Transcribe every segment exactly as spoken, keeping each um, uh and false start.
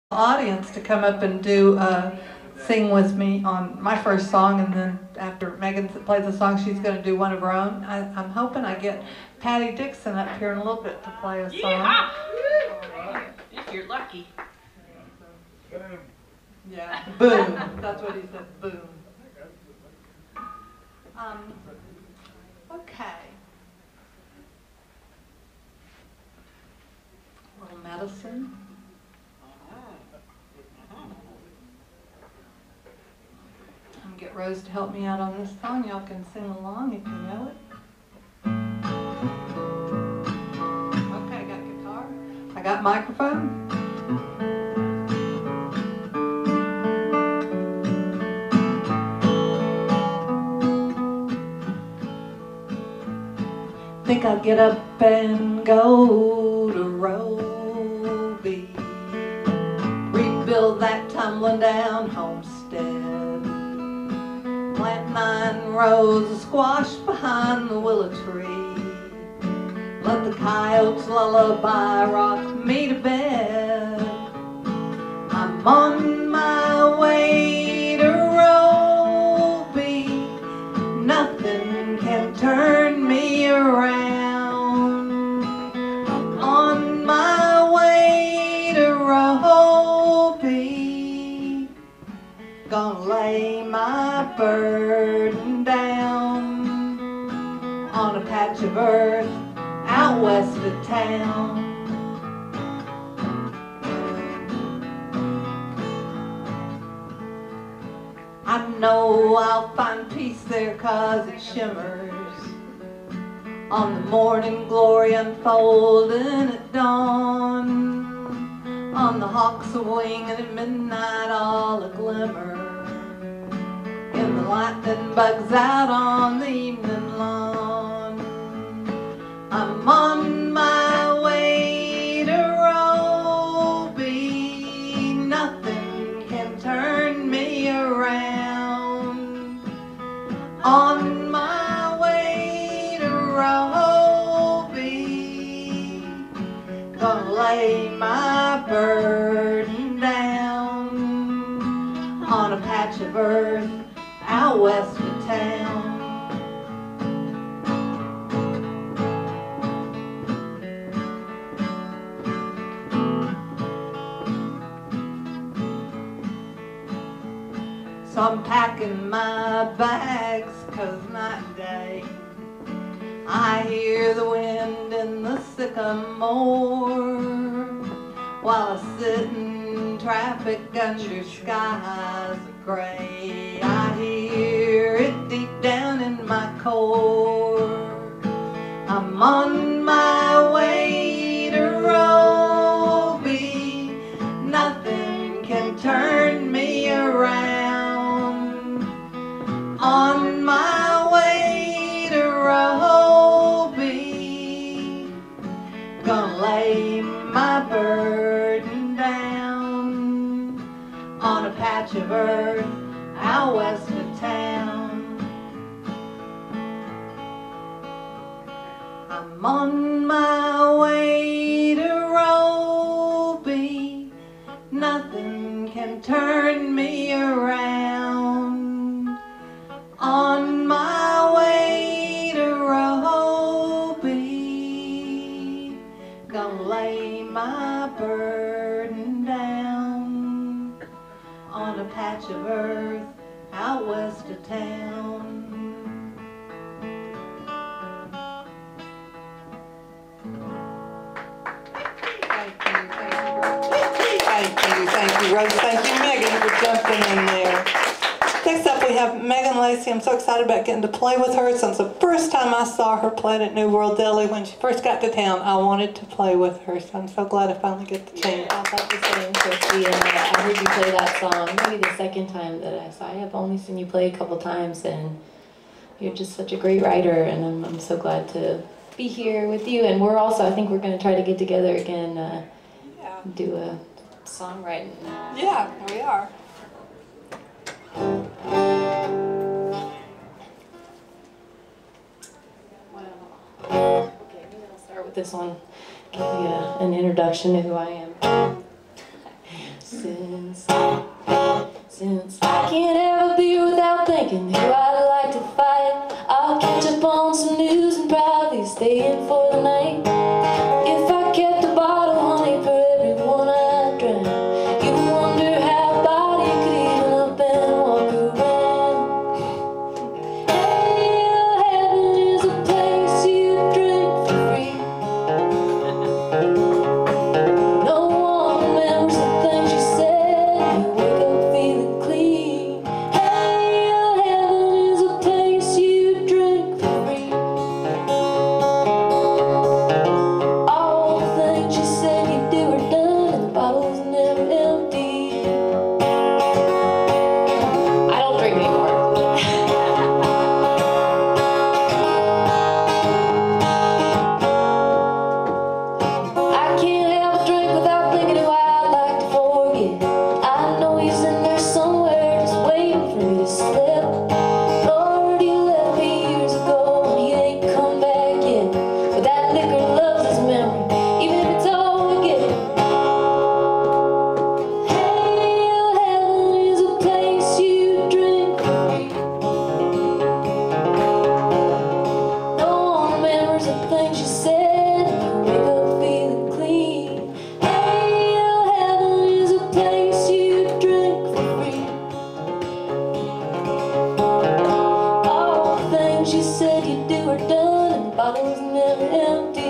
audience to come up and do uh, sing with me on my first song, and then after Megan plays the song, she's going to do one of her own. I, I'm hoping I get Patty Dixon up here in a little bit to play a song. Yeah. If you're lucky. Boom. Yeah, boom. That's what he said, boom. Um, okay. A little medicine. I'm gonna get Rose to help me out on this song. Y'all can sing along if you know it. Okay, I got guitar. I got microphone. Think I'll get up and go to Roby, rebuild that tumbling down homestead, plant nine rows of squash behind the willow tree, let the coyotes lullaby rock me to bed. I'm on my way to Roby, nothing can turn me around. On my way to Roby, gonna lay my burden down on a patch of earth out west of town. I know I'll find peace there 'cause it shimmers on the morning glory unfolding at dawn, on the hawks a wing and at midnight all a glimmer, in the lightning bugs out on the evening lawn. I'm on my way to Roby, nothing can turn me around. On my way to Roby, gonna lay my burden down on a patch of earth out west of town. So I'm packing my bags 'cause night and day I hear the wind in the sycamore, while I sit in traffic under skies of gray. I hear it deep down in my core. I'm on my way to Roby, nothing can turn me around. On my way to Roby, gonna lay my burden down on a patch of earth out west of town. I'm on my way to Roby, nothing can turn me around. On my way to Roby, gonna lay my burden down on a patch of earth out west of town. Thank you, thank you, thank you, thank you, Rose. Thank you, Megan, for jumping in there. Next up we have Megan Lacey. I'm so excited about getting to play with her. Since the first time I saw her play at New World Deli when she first got to town, I wanted to play with her. So I'm so glad I finally get the chance. I thought the same, Christy, and uh, I heard you play that song maybe the second time that I saw. I have only seen you play a couple times, and you're just such a great writer, and I'm, I'm so glad to be here with you. And we're also, I think we're going to try to get together again, uh, Yeah. do a songwriting. Yeah, we are. Okay, maybe I'll start with this one. Give you a, an introduction to who I am. since Since I can't have a beer without thinking who I'd like to fight, I'll catch up on some news and probably stay in for the night. If I kept a bottle, honey, for everyone I drank, you wonder how a body could even up and walk around. Hey, heaven is a place you drink for free. No one remembers the things you said. You wake up feeling clean. Hey, heaven is a place you drink for free. All the things you said you do are done, and the bottle's never empty. I don't drink anymore. I can't have a drink without thinking who I'd like to forget. I know he's in there somewhere just waiting for me to slip. Lord, he left me years ago and he ain't come back yet. But that liquor loves his memory, even if it's all we get. Hey, heaven is a place you drink for free. No one remembers the things you said, and you wake up feeling clean. Hey, heaven is a place you drink for free. All the things you said you do are done, and the bottle's never empty.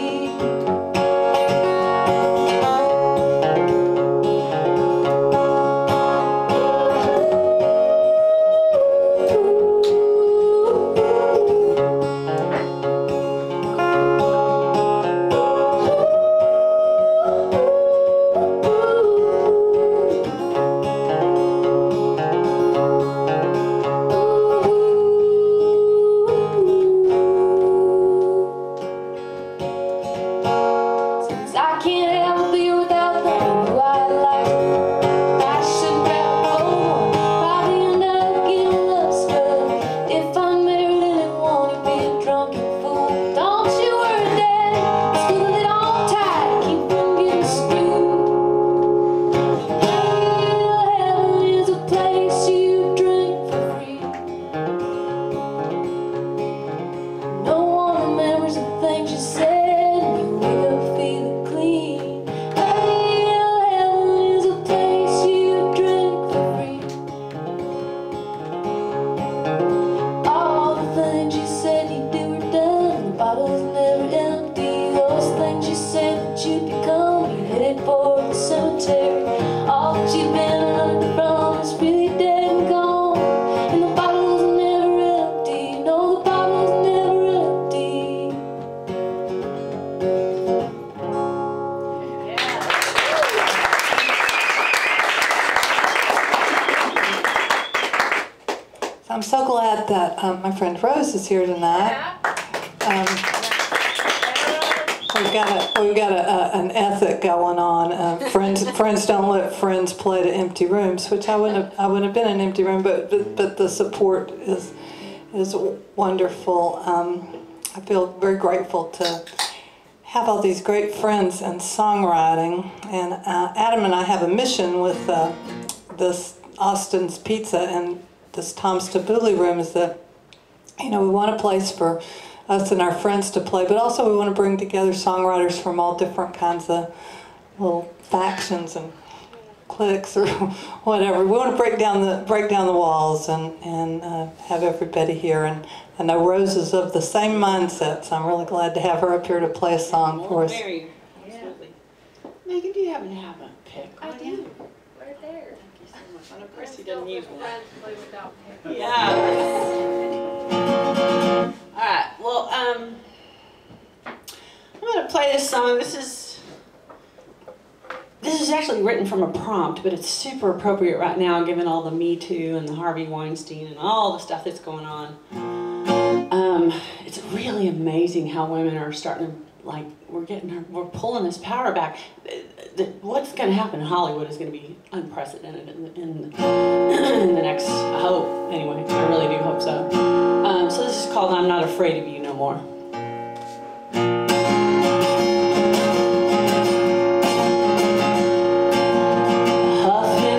Since I can't have a beer without thinking who I like, I should grab a cold one, probably end up getting love struck. If I'm married and it won't be a drunken fool, don't you worry, Dad, screw it on tight, keep from getting screwed. Hey, heaven is a place you drink for free. No one remembers the things you said, and you wake up feeling clean. Hey, heaven is a place you drink for free. All the things you said you do are done, and the bottle's never empty. Those things you said that you'd become, you headed for the cemetery. All that you've been running from is really dead and gone, and the bottle's never empty. No, the bottle's never empty. I'm so glad that um, my friend Rose is here tonight. Um, we've got a, we've got a, a, an ethic going on. Uh, friends friends don't let friends play to empty rooms, which I wouldn't have, I wouldn't have been in an empty room, but but, but the support is is wonderful. Um, I feel very grateful to have all these great friends in songwriting, and uh, Adam and I have a mission with uh, this Austin's Pizza and this Tom's Tabbouleh room, is that, you know, we want a place for us and our friends to play, but also we want to bring together songwriters from all different kinds of little factions and cliques or whatever. We want to break down the break down the walls and and uh, have everybody here. And I know Rose is of the same mindset, so I'm really glad to have her up here to play a song for us. Mary, absolutely. Megan, do you happen to have a pick? I do. Right there. Thank you so much. And of course, he doesn't use one. Friends play without pick. Yeah. All right. Well, um, I'm going to play this song. This is this is actually written from a prompt, but it's super appropriate right now, given all the Me Too and the Harvey Weinstein and all the stuff that's going on. Um, it's really amazing how women are starting to, like, we're getting, we're pulling this power back. What's going to happen in Hollywood is going to be unprecedented in the, in, the, in the next, I hope, anyway, I really do hope so. Um, so this is called I'm Not Afraid of You No More. Huffing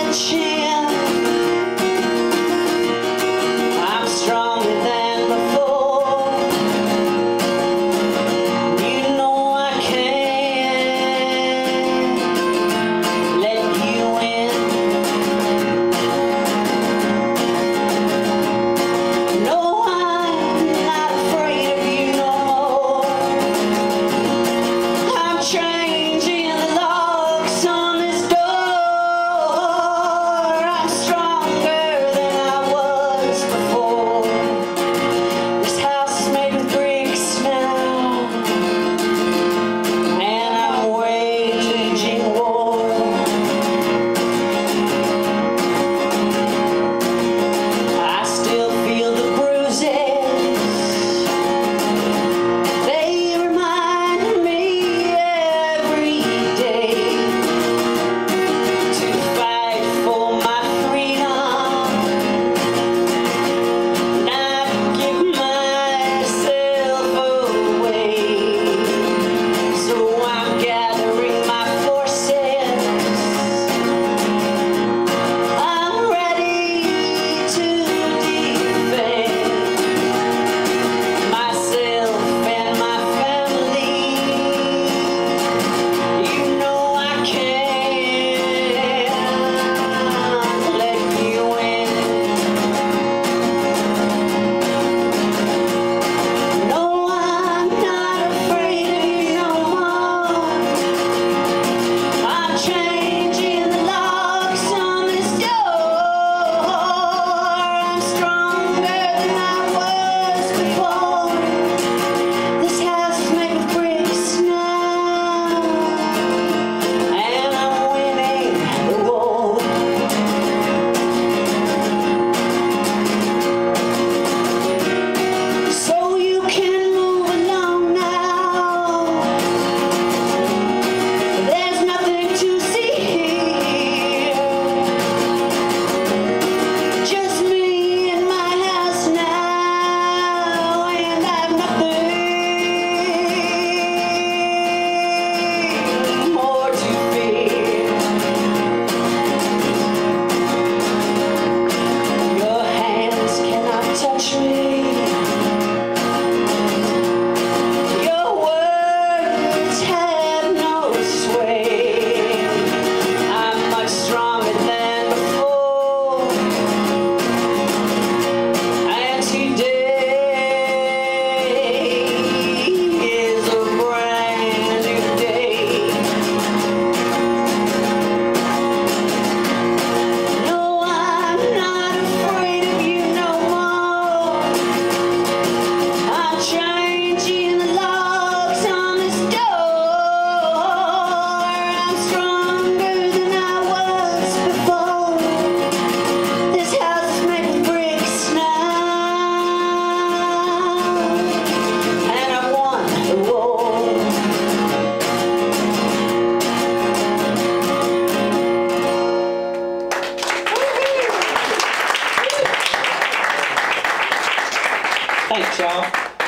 Thanks, y'all.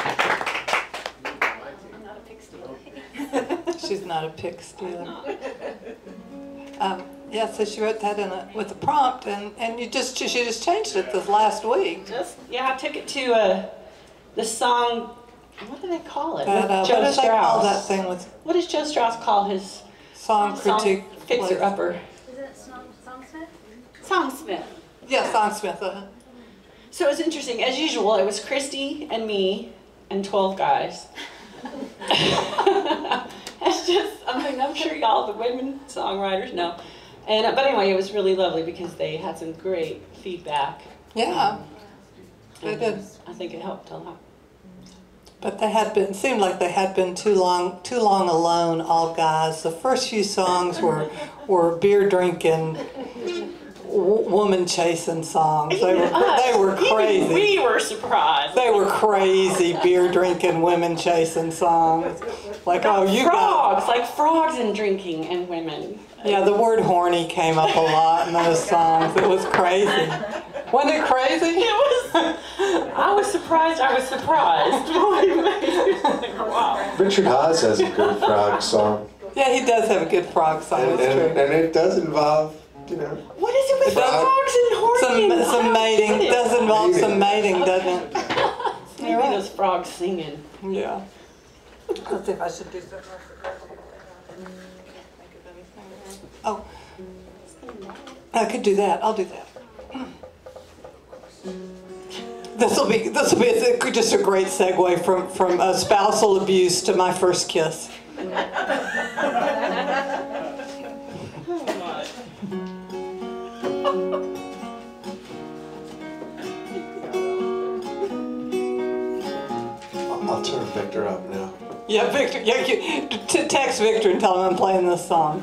I'm not a pig stealer. She's not a pig stealer. Um, yeah, so she wrote that in a, with a prompt, and, and you just she just changed it this last week. Just yeah, I took it to uh, the song. What do they call it? But, uh, Joe what do they call Strauss. that thing with What does Joe Strauss call his song critique? song fixer place? upper? Is it Song, Songsmith? Songsmith. Yeah, Songsmith. Uh, So it was interesting. As usual, it was Christy and me and twelve guys. It's just, I mean, I'm sure y'all, the women songwriters, know. And, uh, but anyway, it was really lovely because they had some great feedback. yeah, they And did. I think it helped a lot. But they had been, seemed like they had been too long, too long alone, all guys. The first few songs were, were beer drinking, w- woman chasing songs. They were, they were Even crazy. we were surprised. They were crazy beer drinking, women chasing songs. Like, oh, you got. frogs, like frogs and drinking and women. Yeah, the word horny came up a lot in those songs. It was crazy. Wasn't it crazy? It was. I was surprised. I was surprised. Wow. Richard Haas has a good frog song, Yeah, he does have a good frog song. and, That's and, true. and it does involve you know. What is it with It does- frogs and horny? Some, and- some I mating. don't get it. Does involve some mating, doesn't it? Maybe You're right. those frogs singing. Yeah. Let's see if I should do something. Oh, I could do that. I'll do that. This will be this will be a, just a great segue from from uh, spousal abuse to my first kiss. I'll turn Victor up now. Yeah, Victor. Yeah, you, t- text Victor and tell him I'm playing this song.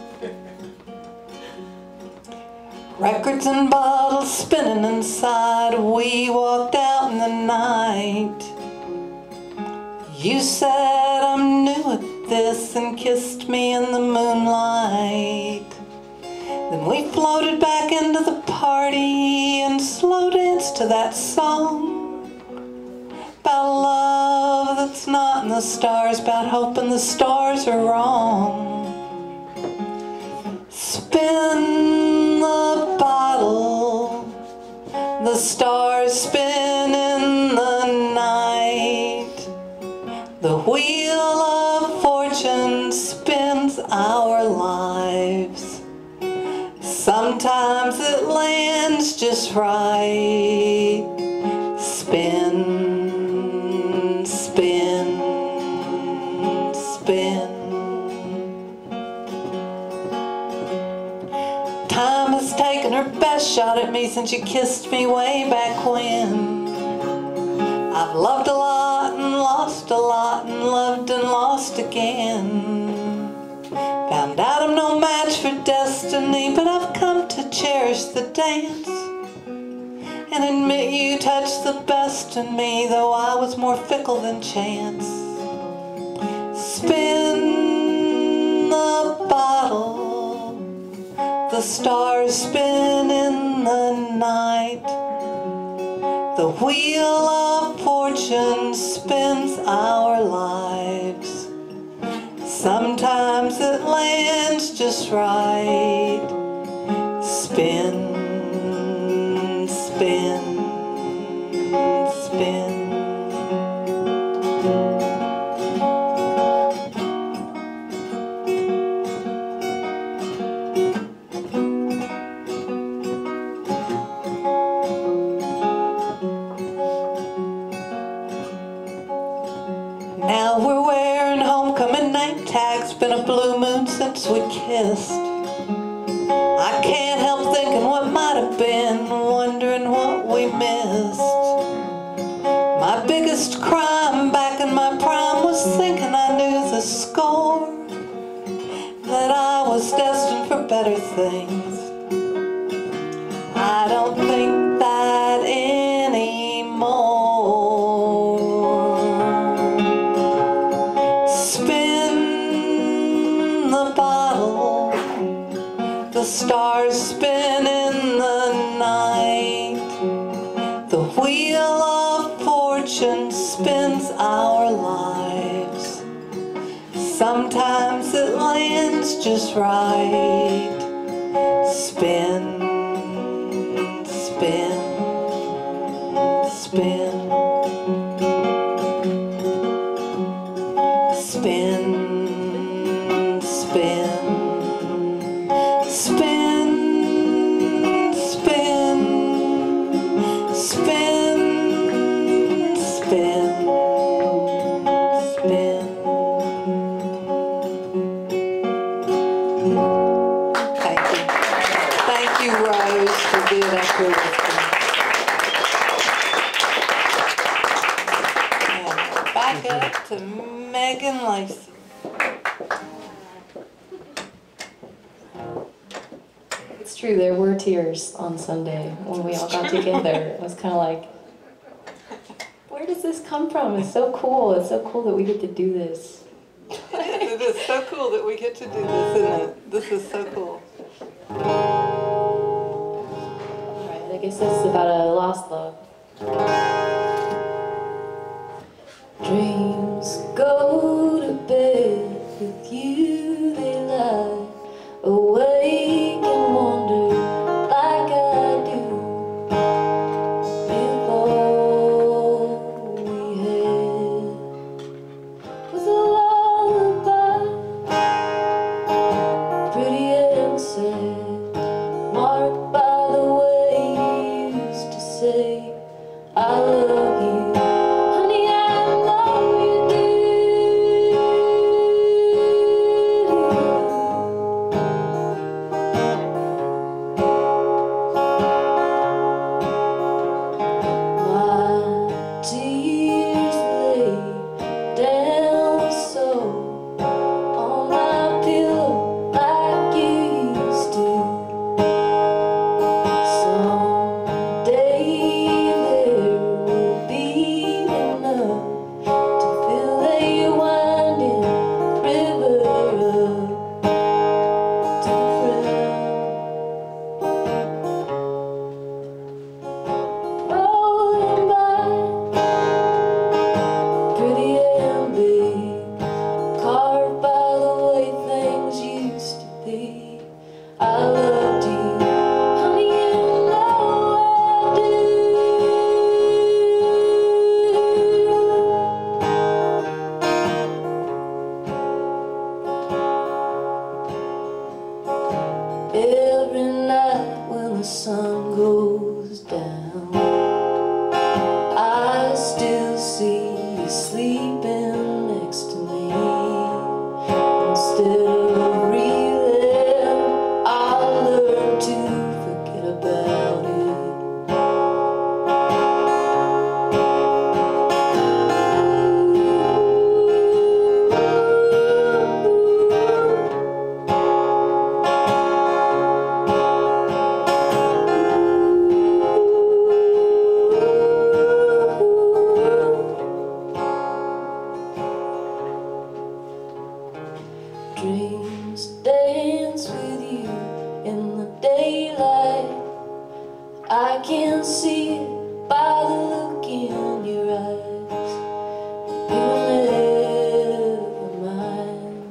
Records and bottles spinning inside. We walked out in the night. You said I'm new at this and kissed me in the moonlight. Then we floated back into the party and slow danced to that song. About love that's not in the stars, about hoping the stars are wrong. Spin the bottle, the stars spin in the night. The wheel of fortune spins our lives. Sometimes it lands just right. Spin, spin, spin. Time has taken her best shot at me since you kissed me way back when. I've loved a lot and lost a lot and loved and lost again. Found out I'm no match for destiny, but I've come to cherish the dance and admit you touched the best in me, though I was more fickle than chance. Spin the bottle, the stars spin in the night. The wheel of fortune spins our lives. Sometimes it lands just right. Spin, spin, spin. Now we're wearing homecoming name tags. Been a blue moon since we kissed. I can't help thinking what might have been, wondering what we missed. My biggest crime back in my prime was thinking I knew the score, that I was destined for better things. I don't think that anymore. Spin the bottle, the stars spin in the night. The wheel of fortune spins our lives. Sometimes it lands just right. Spin, spin, spin. Spin, spin, spin, spin, spin, spin, spin. Thank you. Thank you, Rose, for being up here with me. And back up to Megan Lacey. It's true, there were tears on Sunday when we all got together. It was kind of like, where does this come from? It's so cool. It's so cool that we get to do this. It is so cool that we get to do this, isn't it? This is so cool. Right, I guess this is about a lost love. Dreams go to bed with you, they lie awake and wonder sun goes down, I still see you sleeping next to me. Instead of reeling, I learned to forget about it. Dreams dance with you in the daylight. I can see it by the look in your eyes. You're never mine.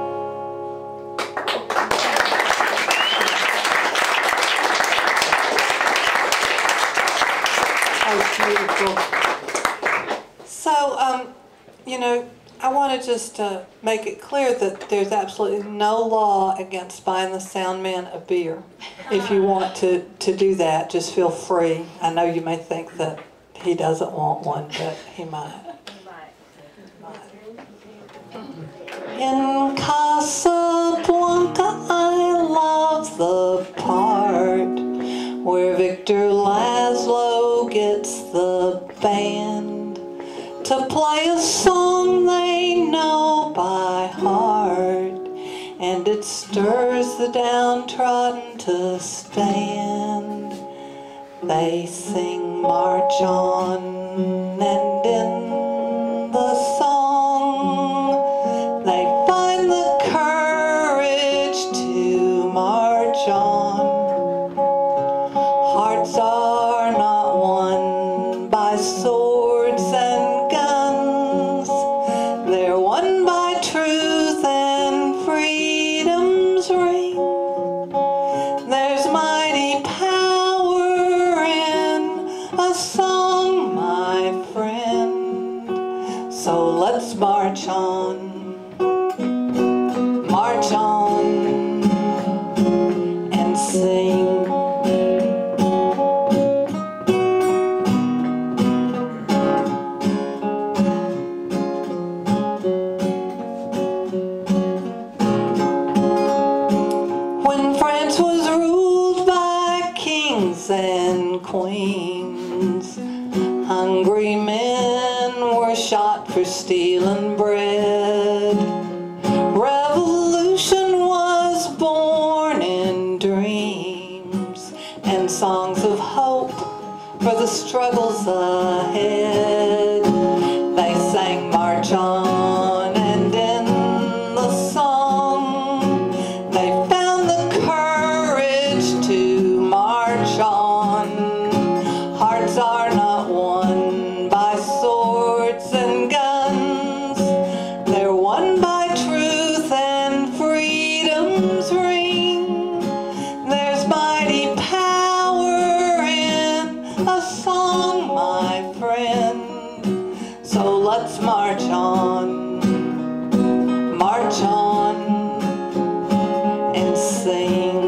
Oh, beautiful. So, um, you know, I want to just uh, make it clear that there's absolutely no law against buying the sound man a beer. If you want to, to do that, just feel free. I know you may think that he doesn't want one, but he might. In Casablanca, I love the part where Victor Laszlo gets the band to play a song they know by heart, and it stirs the downtrodden to stand. They sing March On, and in the song they find the courage to march on. Hearts are not won by swords and guns, they're won by truth and freedom's ring. There's mighty power in a song, my friend, so let's march on, march on and sing. And queens, hungry men were shot for stealing bread. Revolution was born in dreams and songs of hope for the struggles ahead. They sang March On, and in the song they found the courage to march on. Hearts are not won by swords and guns, they're won by truth and freedom's ring. There's mighty power in a song, my friend, so let's march on, march on and sing.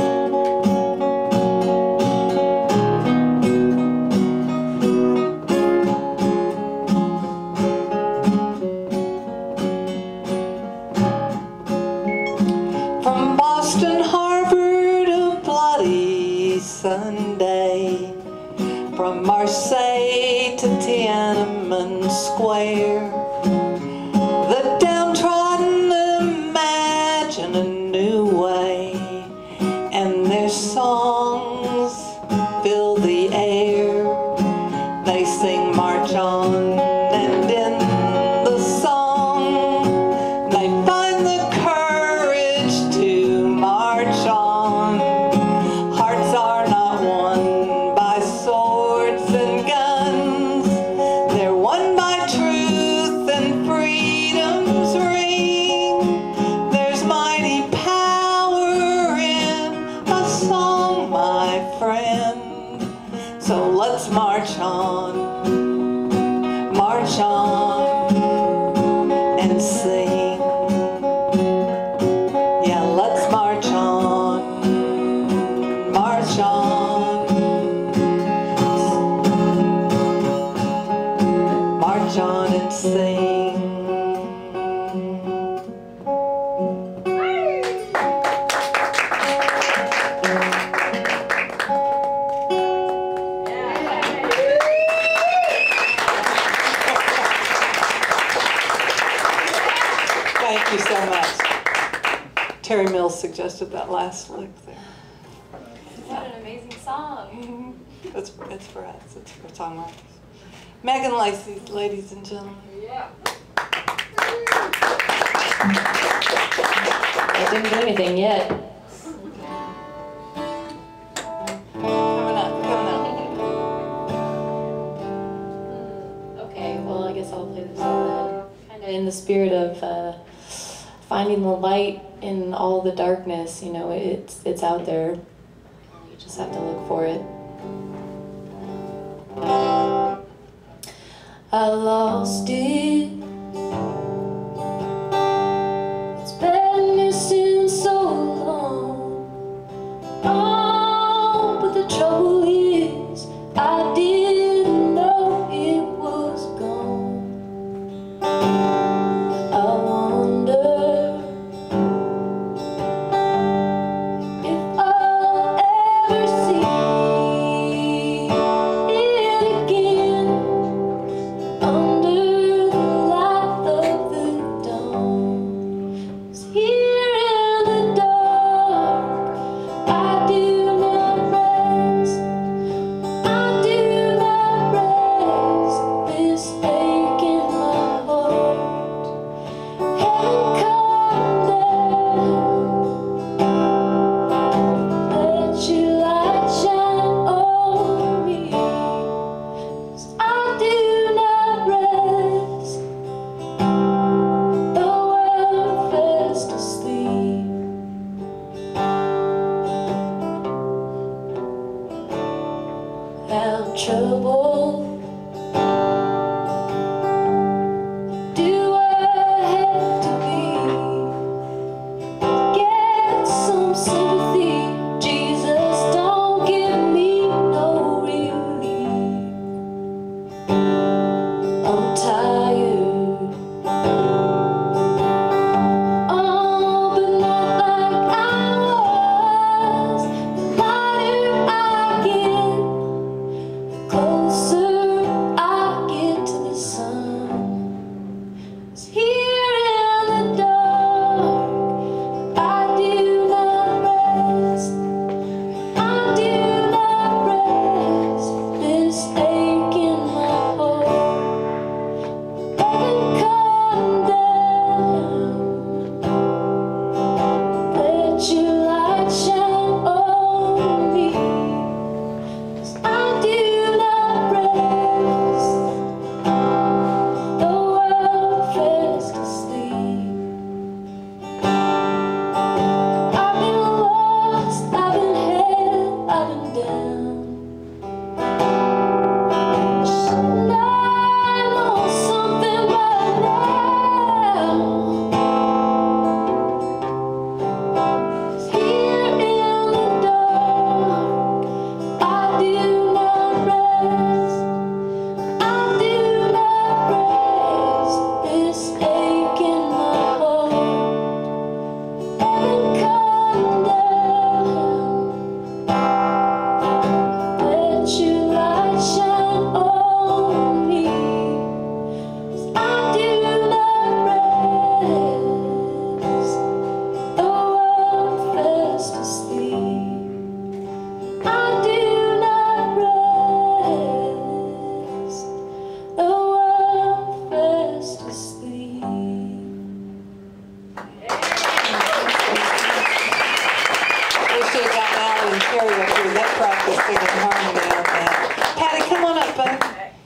From Boston Harbor to Bloody Sunday, from Marseille to Tiananmen Square, the downtrodden imagine a new way, and their songs fill the air. They sing March On, and in the song they find the courage to march on. Hearts are not won by swords and guns, they're won by truth and freedom's ring. There's mighty power in a song, my friend, so let's march on, march on and sing. Yeah, let's march on, march on Terry Mills suggested that last lick there. What an amazing song. It's, it's for us. It's for songwriters. Megan Lacey, ladies and gentlemen. Yeah. I didn't do anything yet. Coming up, coming up. Okay, well, I guess I'll play this song then. Kind of in the spirit of uh, finding the light in all the darkness. You know, it's it's out there. You just have to look for it. I lost it. It's been missing so long. Oh, but the trouble is, I didn't know it was gone. I wonder if I'll ever see it again. Under the light of the dawn, 'cause here in the dark, I do not rest. I do not rest. This ache in my heart, heaven come down. Let your light shine on me. 'Cause I do not rest, the world fast asleep. Have trouble. Do I have to be? Get some sympathy. Jesus, don't give me no relief. I'm tired. Oh, but not like I was. The lighter I get, the closer I get to the sun. 'Cause here in the dark, I do not rest. I do not rest. This ache in my heart, heaven come down. Let your light shine on me. 'Cause I do not rest, the world fast asleep. I've been lost, I've been held, I've been down. Should I know something by now? 'Cause here in the dark, I do not rest. I do not rest. This ache in my heart, heaven come down. Let your light shine on me. 'Cause I do not rest, the world fast asleep. I do not rest, the world fast asleep. We should have gotten Alan and Terry up here. They practiced singing harmony on that. Patty, come on up, bud.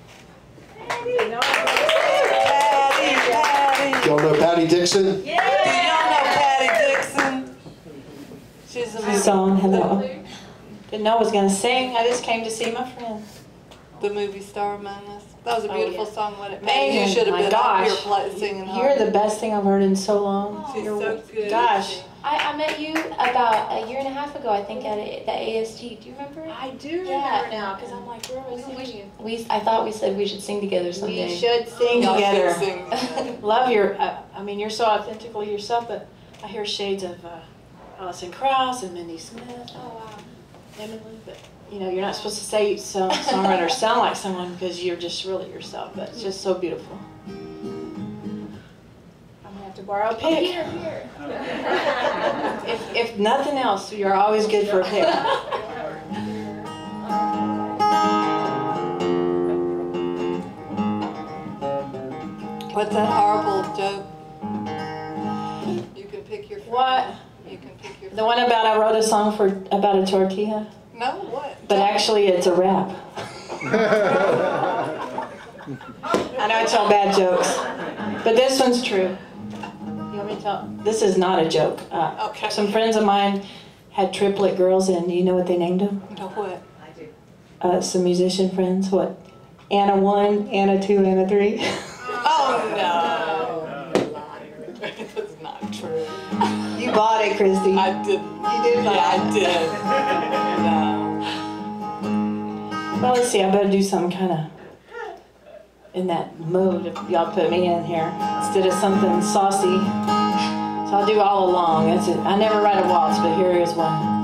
Patty, Patty. Y'all know Patty Dixon? Do y'all know Patty Dixon? She's a movie, Song, hello. Didn't know I was gonna sing. I just came to see my friend. the movie star among us. That was a Oh, beautiful yeah. song, wasn't it? Man, you Megan, should have my been up here gosh. play, singing You're harmony. the best thing I've heard in so long. She's You're- so good. Gosh. I, I met you about a year and a half ago, I think, at a, the A S G. Do you remember? I do Yeah. remember now, because I'm like, where was We, he? we, I thought we said we should sing together someday. We should sing Y'all should together. sing. Love your, uh, I mean, you're so authentically yourself, but I hear shades of uh, Alison Krauss and Mindy Smith. Oh, wow. Emily, but you know, you're not supposed to say some songwriters sound like someone because you're just really yourself, but it's just so beautiful. I'm gonna have to borrow a pick? Here, here. If, if nothing else, you're always good for a pick. What's that horrible joke? You can pick your friend. What? You can pick your The one about I wrote a song for about a tortilla, No, what? but actually it's a rap. I know it's all bad jokes, but this one's true. You want me to tell? This is not a joke. Uh, Okay. Some friends of mine had triplet girls, and you know what they named them? No, what? Uh, some musician friends. What? Anna one, Anna two, Anna three. Oh, no. That's not true. You bought it, Christy. I didn't. You did buy Yeah, it. I did. No. Well, let's see. I better do something kind of in that mode if y'all put me in here instead of something saucy. So I'll do all along. That's it. I never write a waltz, but here is one.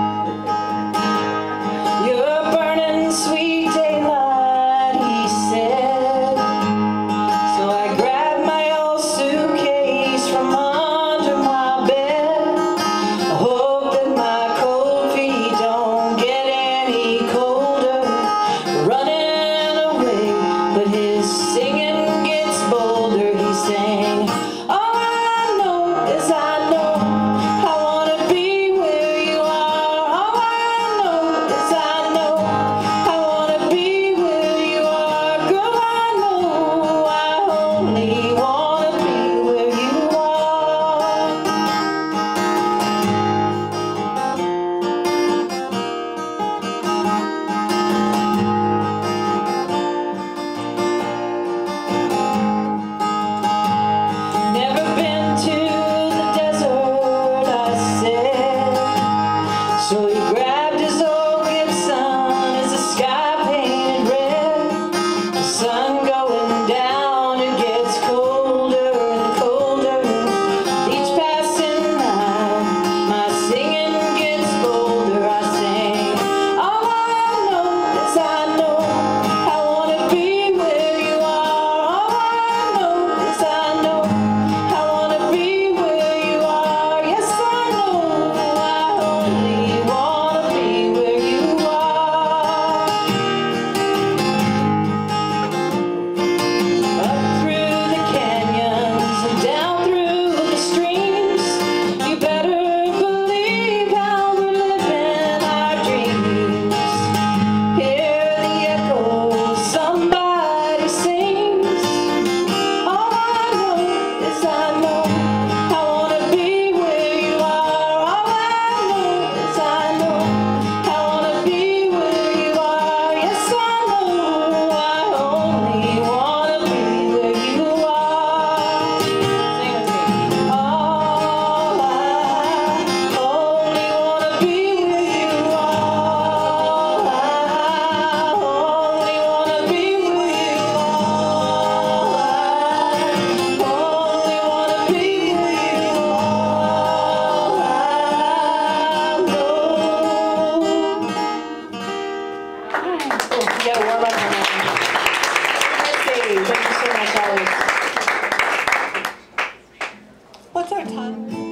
You're burning sweet daylight, he said. So I grabbed my old suitcase from under my bed. I hope that my cold feet don't get any colder. Running away, but his singing gets bolder. He sang, all I know is I know I wanna be where you are. All I know is I know I wanna be where you are. Girl, I know I only wanna be where you are. Never been to the desert, I said. So he grabbed his old Gibson as the sky painted red. The sun going down, it gets colder and colder. Each passing night, my singing gets bolder. I sing, all I know is I know I wanna be where you are. All I know is I know I wanna be where you are. Yes, I know I only wanna be where you are. Up through the canyons and down through the streams, you better believe how we're living our dreams. Hear the echoes, somebody sings. All I know is I know I wanna be where you are. All I know is I know I wanna be where you are. Yes, I know I only wanna be where you are. Sing with me. All I only wanna be where you are. I only wanna be where you are. I only wanna be where you are. I know. You gotta warm up on that one. Let's see. Thank you so much, Alex. What's our time?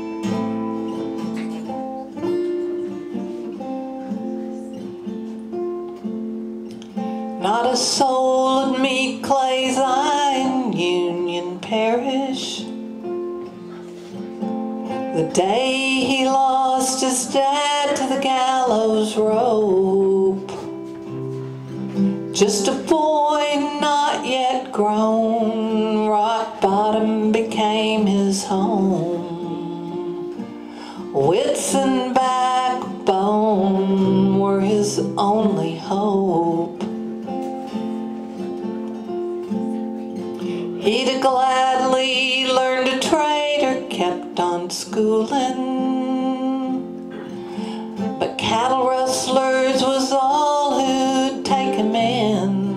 Not a soul would meet Clay's eye in Union Parish. The day he lost his dad to the gallows rope. Just a boy not yet grown, rock bottom became his home. Wits and backbone were his only hope. He'd have gladly learned a trade or kept on schooling, but cattle rustlers was all who'd take him in.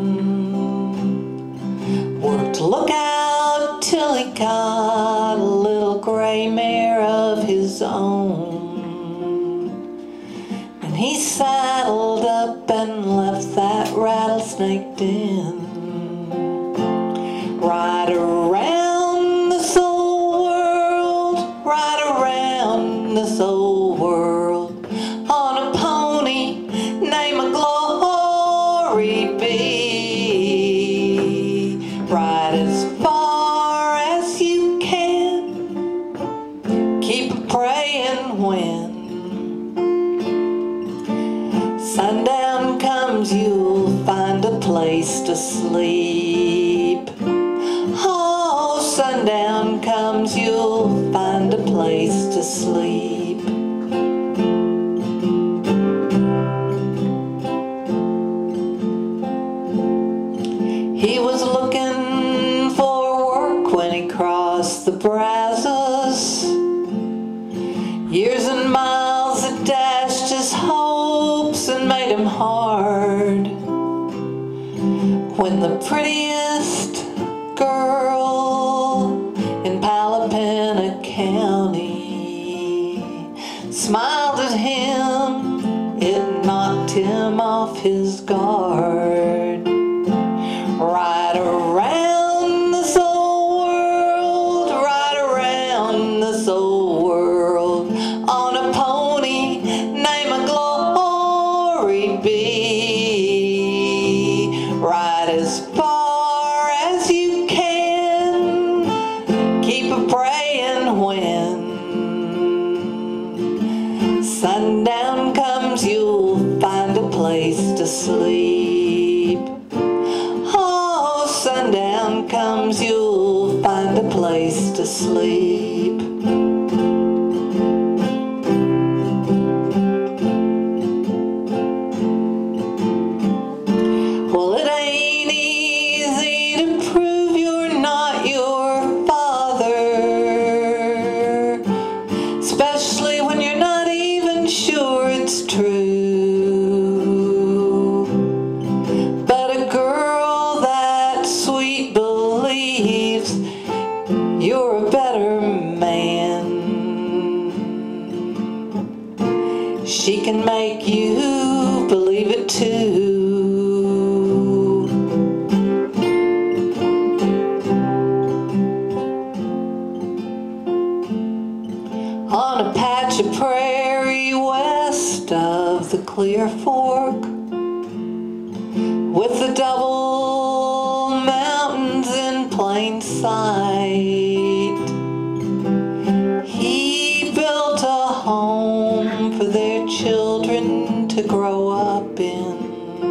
Worked lookout till he got a little gray mare of his own, and he saddled up and left that rattlesnake den. Right around this old world be. Ride as far as you can. Keep a praying when sundown comes, you'll find a place to sleep. Oh, sundown comes, you'll find a place to sleep. He was looking for work when he crossed the Brazos. Years and miles that dashed his hopes and made him hard. When the prettiest girl in Palapena County smiled at him, it knocked him off his guard. Ride around this old world, ride around this old world on a pony, name a Glory be. Ride as far as you can, keep a praying when sundown comes, you'll find a place to sleep. Oh, sundown comes, you'll find a place to sleep. Well, it ain't easy to prove you're not your father, especially when you're not even sure it's true. But a girl that sweet believes you're a better man. She can make you believe it too. On a patch of prairie west of the Clear Fork, with the double mountains in plain sight, he built a home for their children to grow up in.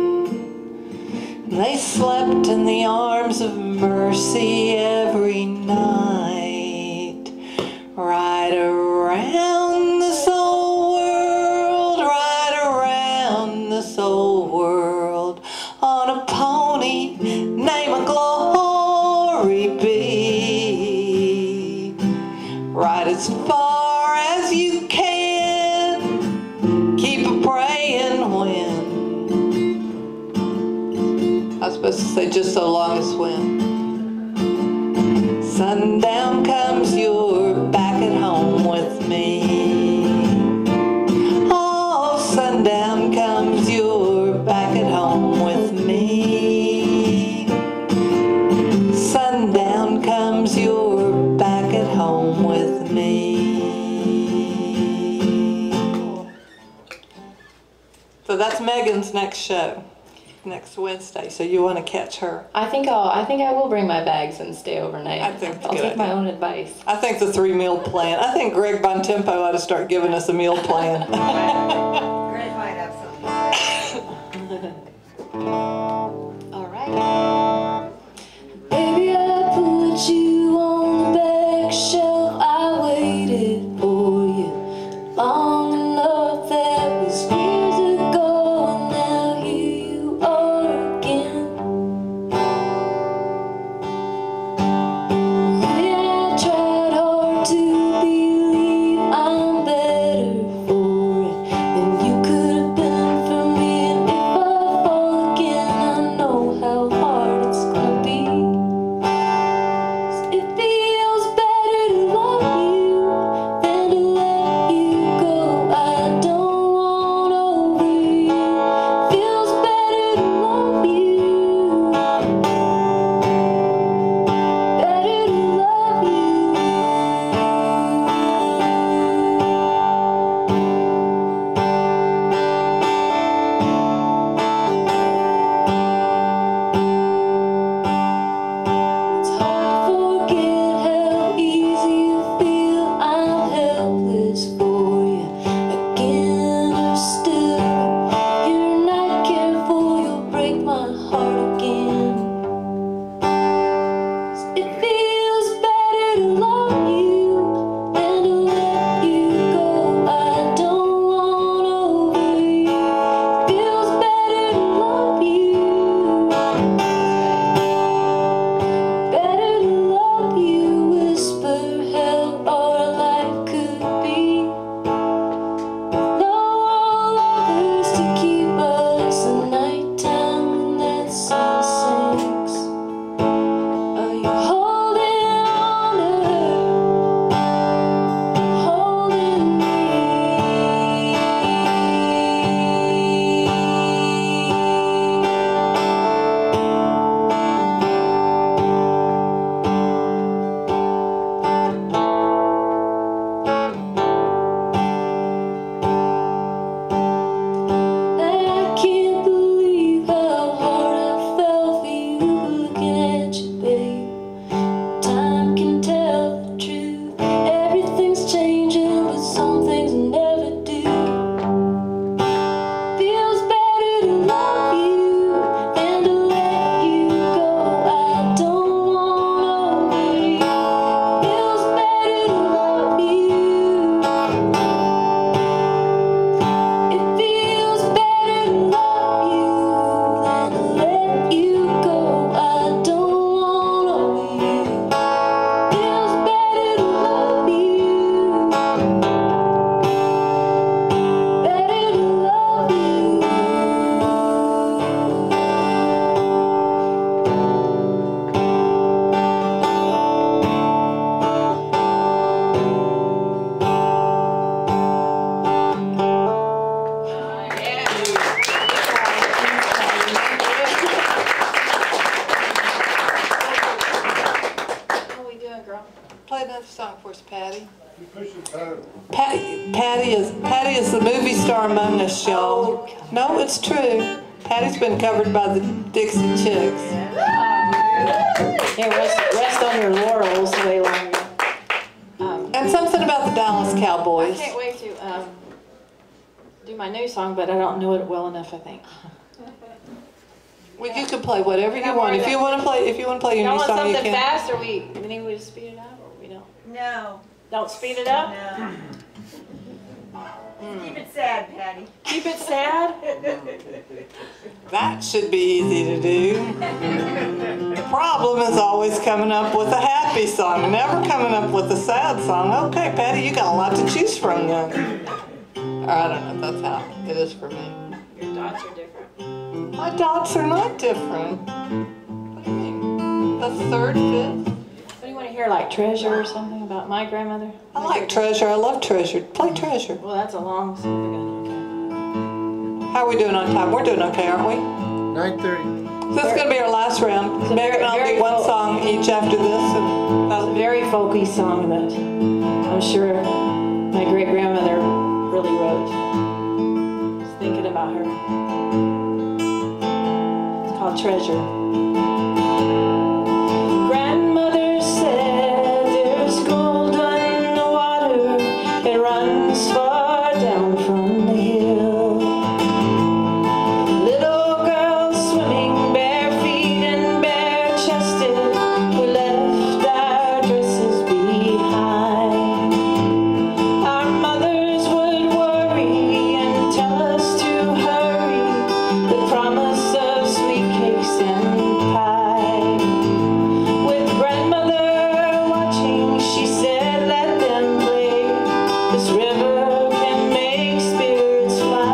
And they slept in the arms of mercy every night. Ride around this old world, ride around this old world on a pony, name a Glory be. Ride as far as you can, keep a praying when. I was supposed to say just so long as when. Sundown comes, you're back at home with me. Oh, sundown comes, you're back at home with me. Sundown comes, you're back at home with me. So that's Megan's next show, next Wednesday. So you want to catch her? I think I'll. I think I will bring my bags and stay overnight. I think it's a I'll good take my idea. own advice. I think the three meal plan. I think Greg Bontempo ought to start giving us a meal plan. Greg might have something. All right. Baby, I put you on the back shelf. I waited for you long enough. That was years ago. Now here you are again. Yeah, I tried hard to believe I'm better for it than you Patty. Patty, Patty is Patty is the movie star among us, y'all. No, it's true. Patty's been covered by the Dixie Chicks. Yeah, rest, rest on your laurels way longer. Um, And something about the Dallas I Cowboys. can't wait to um, do my new song, but I don't know it well enough, I think. Well, you can play whatever We you got want. more If of you that. want to play, if you want to play your Y'all new want song, you something can. fast, or we, we think we just speed it up, or we don't? No, Don't speed it up? no. Keep it sad, Patty. Keep it sad? That should be easy to do. The problem is always coming up with a happy song, never coming up with a sad song. Okay, Patty, you got a lot to choose from then. Or I don't know if that's how it is for me. Your dots are different. My dots are not different. What do you mean? The third, fifth? What do you want to hear, like Treasure or something about my grandmother? I like Treasure. I love Treasure. Play Treasure. Well, that's a long song. How are we doing on time? We're doing okay, aren't we? nine thirty. So this is going to be our last round. It's a Megan and I'll very- do one very- song each after this. And It's a that'll be very folky song that I'm sure my great grandmother really wrote. Just thinking about her. It's called Treasure. Grandmother said there's gold in the water. It runs far down from the hill. Little girls swimming bare feet and bare chested. We left our dresses behind. Our mothers would worry and tell us to hurry. The promise of sweet cakes and pie. With grandmother watching, she said, let them play. This river can make spirits fly.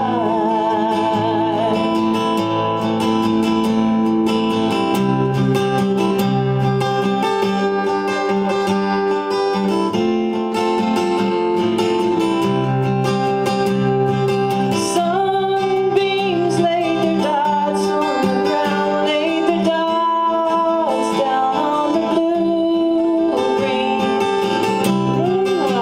Sunbeams laid their dots on the ground, laid their dots down on the blue green. Oh,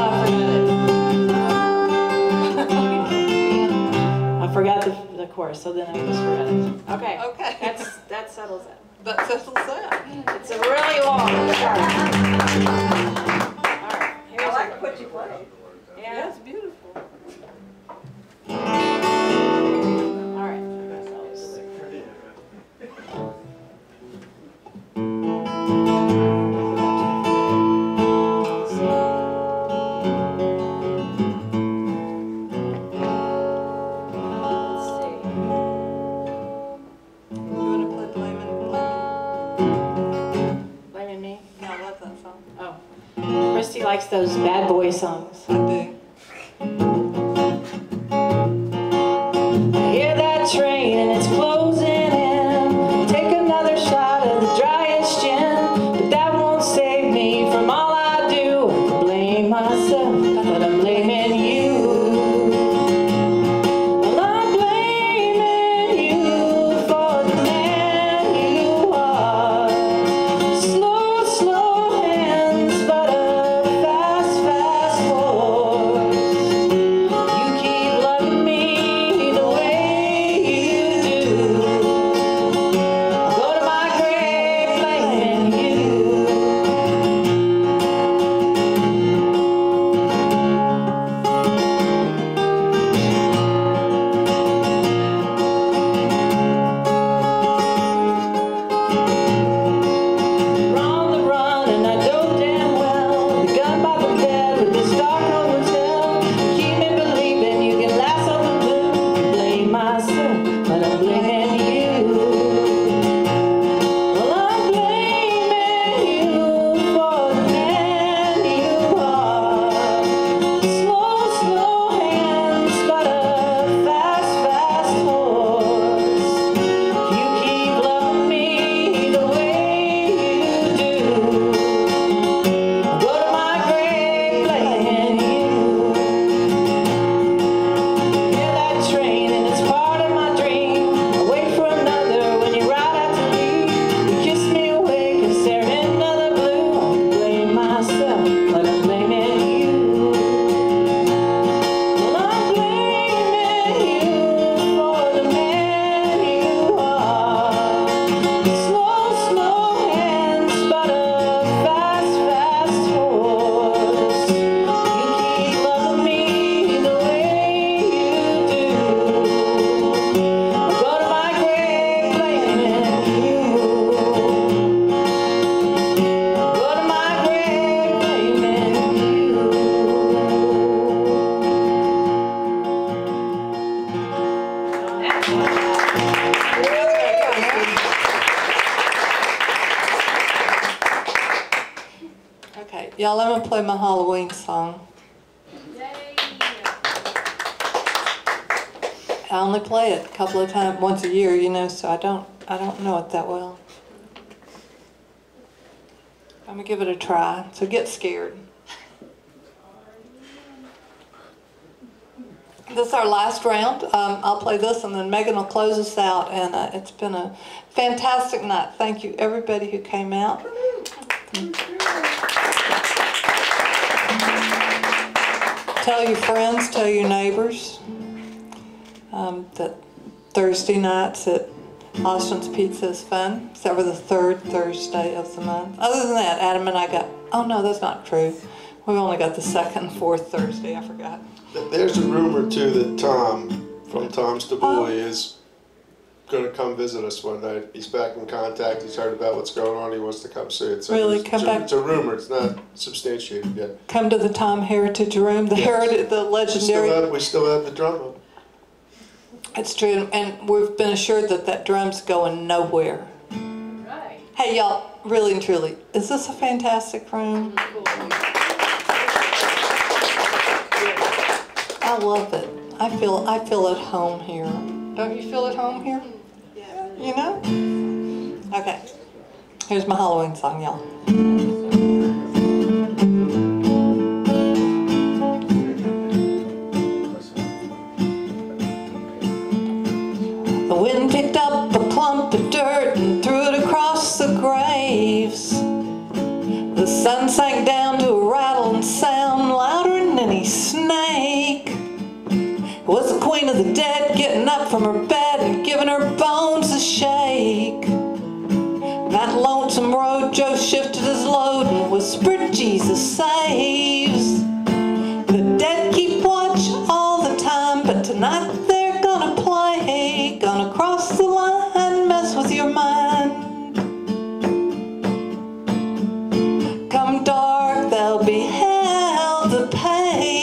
I forgot it. I forgot the, the chorus, so then I just forgot it. Okay. Okay. That's that settles it. That settles that. It's a really long chart. All right. I Here's like a, what you play. yeah. That's beautiful. All right. So it's- Let's see. You want to play Blaming? Blaming me? No, I love that song. Oh. Christy likes those bad boy songs. I do. I hear that train and it's closing in. Take another shot of the driest gin, but that won't save me from all I do. I can blame myself, but I'm blaming you. Well, I'm blaming you for the man you are. Slow, slow hands, but a fast, fast forward. Y'all, let me play my Halloween song. I only play it a couple of times, once a year, you know, so I don't, I don't know it that well. I'm gonna give it a try, so get scared. This is our last round. Um, I'll play this and then Megan will close us out, and uh, it's been a fantastic night. Thank you, everybody who came out. Tell your friends, tell your neighbors. Um, that Thursday nights at Austin's Pizza is fun, except for the third Thursday of the month. Other than that, Adam and I got, oh no, that's not true. We've only got the second and fourth Thursday, I forgot. There's a rumor too that Tom from Tom's Du Bois is going to come visit us one night. He's back in contact. He's heard about what's going on. He wants to come see it. So Really? it's, Come it's, back? A, it's a rumor. It's not substantiated yet. Come to the Tom Heritage Room, the Yes. heritage, the We still legendary. have, we still have the drum up. It's true, and we've been assured that that drum's going nowhere. Right. Hey y'all, really and truly, is this a fantastic room? I love it. I feel I feel at home here. Don't you feel at home here? Yeah. You know? Okay. Here's my Halloween song, y'all. The wind picked up a clump of dirt and threw it across the graves. The sun sank down to a rattling sound louder than any snake. It was the queen of the dead getting up from her bed and giving her bones a shake. That lonesome road, Joe shifted his load and whispered, Jesus saves. The dead keep watch all the time, but tonight they're gonna play, gonna cross the line, mess with your mind. Come dark, there'll be hell to pay.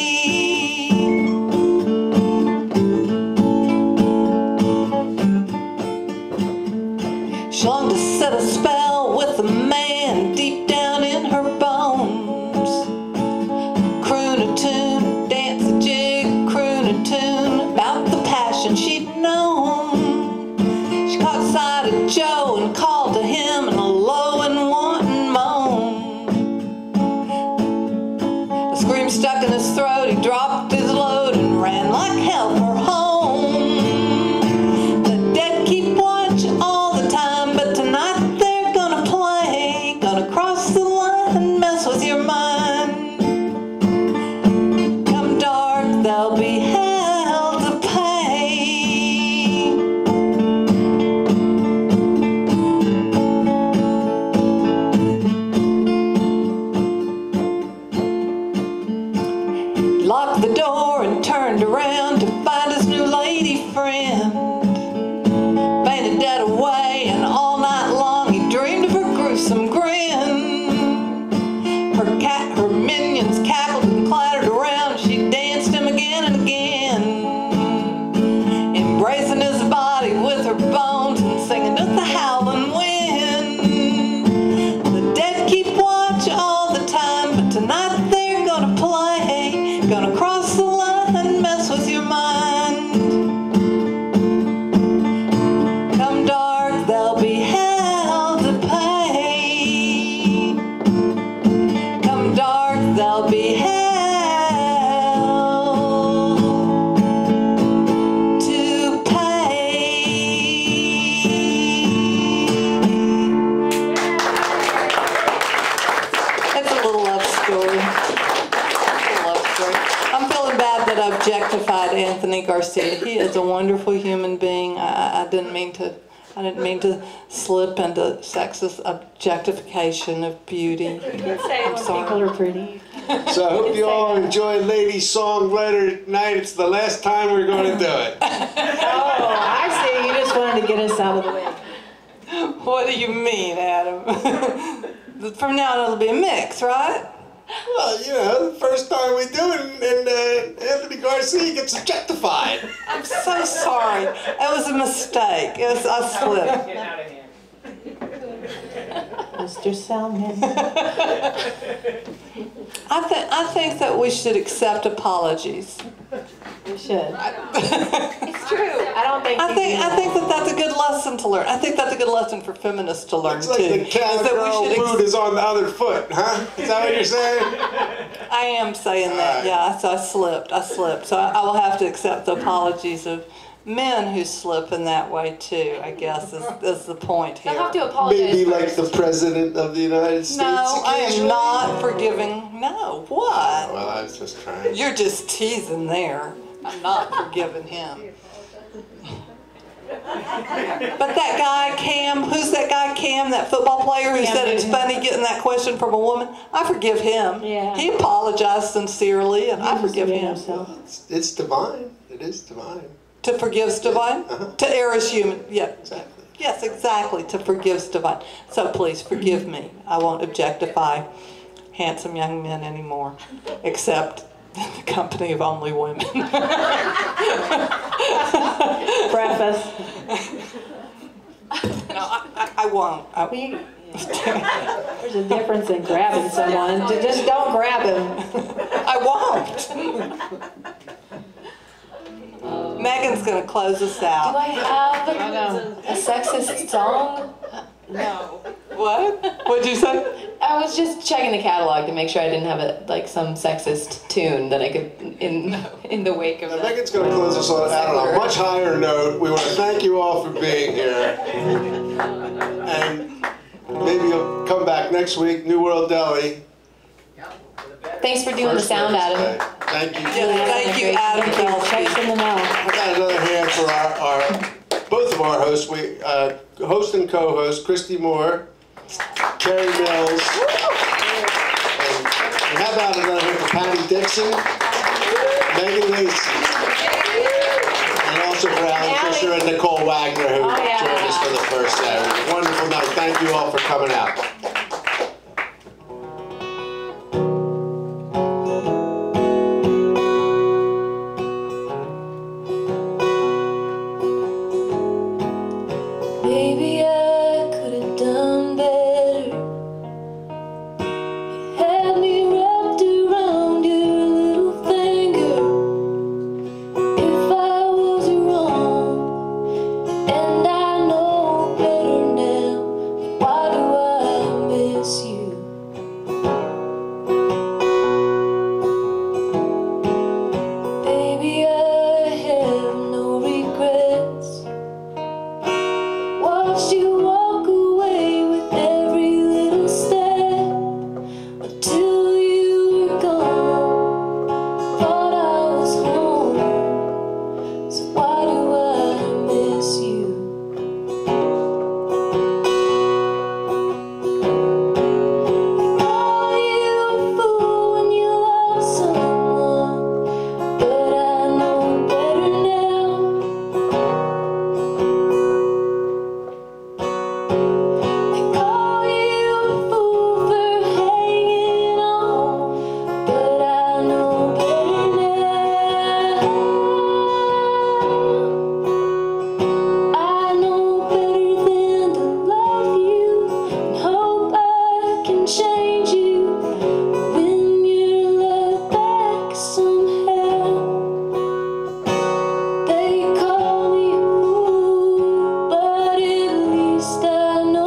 She longed to set a spell with a man deep down in her bones. Croon a tune, dance a jig, croon a tune about the passion she'd known. She caught sight of Joe and called to him in a low and wanton moan. A scream stuck in his throat, he dropped his load and ran like hell for home. The dead keep watch all the time, but tonight they're gonna play, gonna cross the line, mess with your mind. Come dark, there'll be hell to pay. Locked the door and turned around to find his new lady friend. Fainted dead away, and all night long he dreamed of her gruesome grin. Her cat, her minions cackled and clattered around. She danced him again and again, embracing his body with her bones and singing to the howling wind. The dead keep watch all the time, but tonight they're gonna play, gonna cross the line, mess with your mind. Come dark, there'll be hell to pay. Come dark, there'll be hell to pay. It's a little love story. It's a love story. I'm feeling bad that I objectified Anthony Garcia. He is a wonderful human being. I, I didn't mean to. I didn't mean to slip into sexist objectification of beauty. You can say I'm when sorry. people are pretty. So I hope you all enjoy Lady Songwriter Night. It's the last time we're going to do it. Oh, I see. You just wanted to get us out of the way. What do you mean, Adam? From now on, it'll be a mix, right? Well, you know, the first time we do it, and, and uh, Anthony Garcia gets objectified. I'm so sorry. It was a mistake. It was I slipped. Get out of here. Mister Salmon. I think I think that we should accept apologies. We should. It's true. I don't think. I you think do I that. think that that's a good lesson to learn. I think that's a good lesson for feminists to learn It's too. like the is that we cowgirl should ex- boot is on the other foot, huh? Is that what you're saying? I am saying that, Alright. yeah. So I slipped. I slipped. So I, I will have to accept the apologies of men who slip in that way too. I guess is, is the point You'll here. have to apologize. Maybe like first. the president of the United States. No, I am occasionally? not forgiving. No, what? Well, I was just trying. You're just teasing there. I'm not forgiving him. But that guy, Cam, who's that guy, Cam, that football player who Cam said it's Newton. funny getting that question from a woman? I forgive him. Yeah. He apologized sincerely, and I forgive him. It's, it's divine. It is divine. To forgive's divine? Uh-huh. To err is human. Yeah. Exactly. Yes, exactly. To forgive's divine. So please forgive me. I won't objectify handsome young men anymore, except in the company of only women. Preface. No, I, I, I won't. I, We, there's a difference in grabbing someone. Ju- Just don't grab him. I won't. Megan's gonna close us Do out. I have a sexist song? No. What? What'd you say? I was just checking the catalog to make sure I didn't have a, like some sexist tune that I could in in the wake of Now, that. Megan's going to close us on, out on a much higher note. We want to thank you all for being here. And maybe you'll come back next week, New World Deli. Thanks for doing the First sound, Thursday. Adam. Thank you. Yes, thank you, Adam Thank you. Belsky. Checks in the mail. I got another hand for our, our both of our hosts. We uh, host and co-host Christy Moore, Carrie Mills, and, and how about another hand for Patty Dixon, Megan Lacey, and also for Alan Fisher and Nicole Wagner who Oh, yeah. joined us for the first set. It was a wonderful night. Thank you all for coming out. Maybe I could have done better. You had me wrapped around your little finger. If I was wrong, and I know better now, why do I miss you? Baby, I have no regrets. Watched you walk away with every little step until you were gone. Thought I was home, so why do I miss you? They call you a fool when you love someone, but I know better now. They call you a fool for hanging on, but I know better now. I know better than to love you and hope I can change you, win your love back somehow. They call me a fool, but at least I know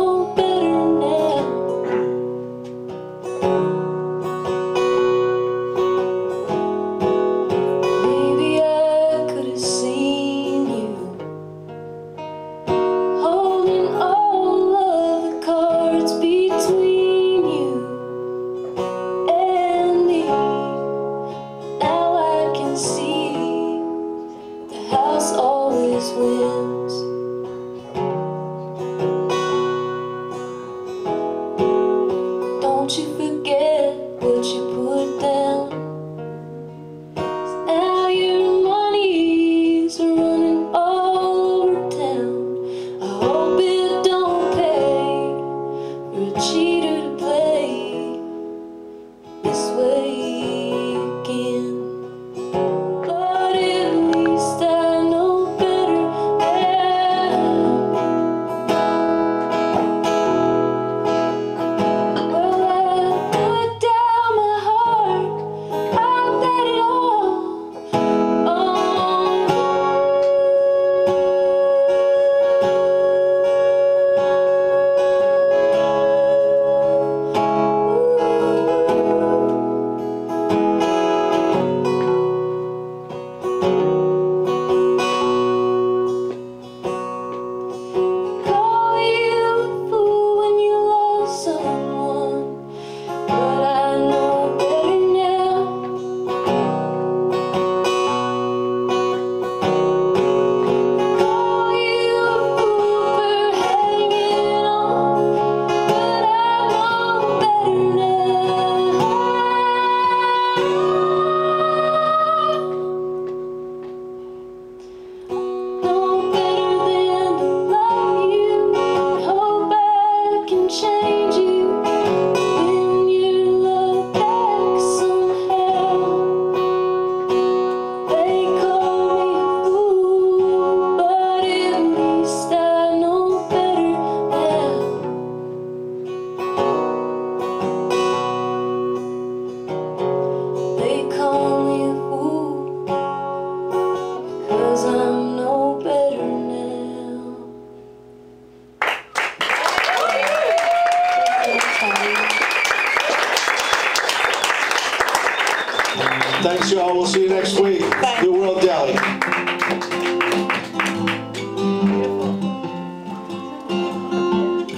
Thanks, y'all. We'll see you next week. Thanks. New World Deli.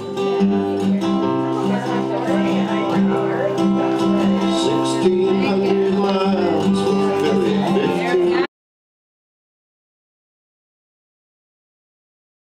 sixteen hundred